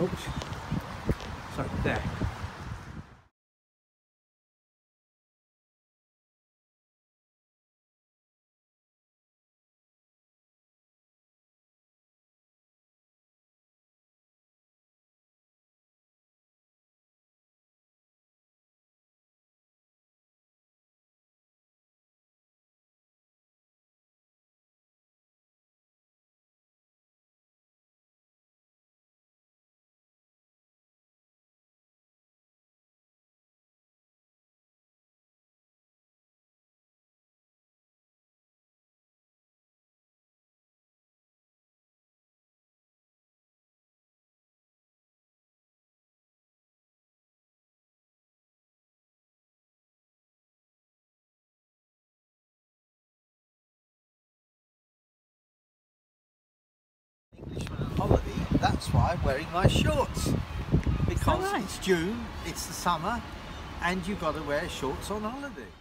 Oops. So there. Englishman on holiday, that's why I'm wearing my shorts. Because right? It's June, it's the summer, and you've got to wear shorts on holiday.